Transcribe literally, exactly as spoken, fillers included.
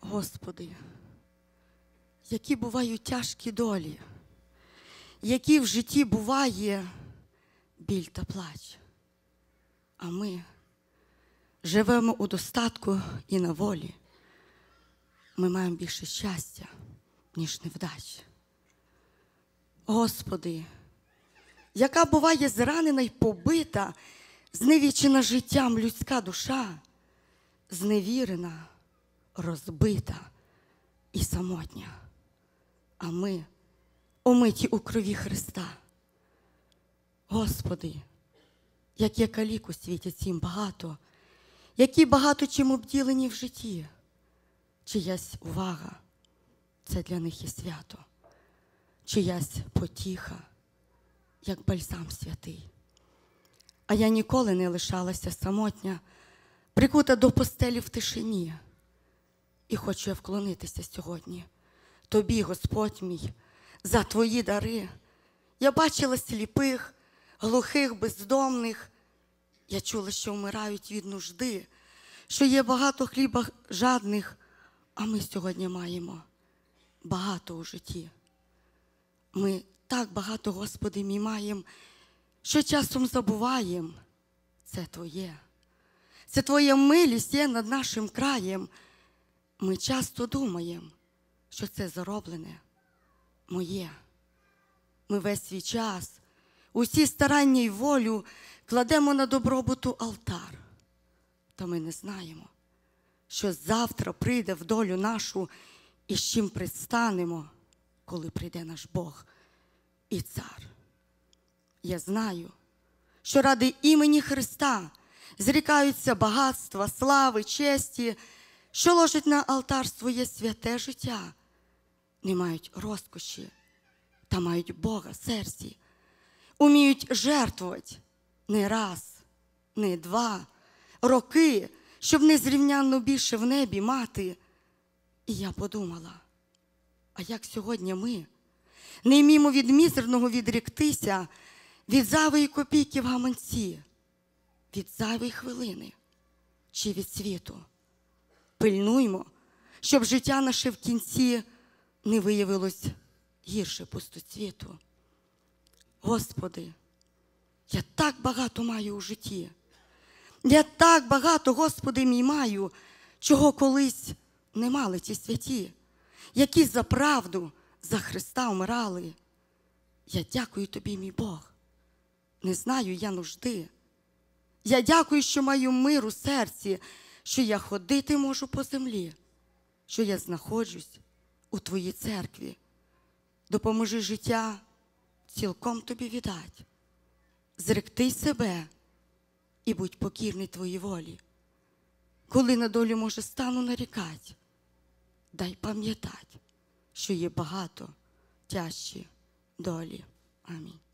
Господи, які бувають тяжкі долі, які в житті буває біль та плач. А ми живемо у достатку і на волі. Ми маємо більше щастя, ніж невдач. Господи, яка буває зранена й побита, зневічена життям людська душа, зневірена, розбита і самотня. А ми омиті у крові Христа. Господи, як є калік у світі цім багато, які багато чим обділені в житті. Чиясь увага – це для них є свято, чиясь потіха, як бальзам святий. А я ніколи не лишалася самотня, прикута до постелі в тишині. І хочу я вклонитися сьогодні Тобі, Господь мій, за Твої дари. Я бачила сліпих, глухих, бездомних. Я чула, що вмирають від нужди, що є багато хліба жадних, а ми сьогодні маємо багато у житті. Ми так багато, Господи, мій, маємо, що часом забуваємо. Це Твоє. Це Твоя милість є над нашим краєм. Ми часто думаємо, що це зароблене моє. Ми весь свій час, усі старання й волю кладемо на добробуту алтар. Та ми не знаємо, що завтра прийде в долю нашу і з чим предстанемо, коли прийде наш Бог і Цар. Я знаю, що ради імені Христа зрікаються багатства, слави, честі, що ложать на алтар своє святе життя, не мають розкоші та мають Бога в серці, уміють жертвувати не раз, не два, роки, щоб незрівнянно більше в небі мати. І я подумала, а як сьогодні ми не вміємо від мізерного відректися, від зайвої копійки в гаманці, від зайвої хвилини чи від світу. Пильнуймо, щоб життя наше в кінці не виявилось гірше пустоцвіту. Господи, я так багато маю у житті. Я так багато, Господи мій, маю, чого колись не мали ті святі, які за правду, за Христа вмирали. Я дякую Тобі, мій Бог. Не знаю я нужди. Я дякую, що маю мир у серці, що я ходити можу по землі, що я знаходжусь у Твоїй церкві. Допоможи життя цілком Тобі віддать. Зректи себе і будь покірний Твоїй волі. Коли на долю, може, стану нарікать, дай пам'ятать, що є багато тяжчі долі. Амінь.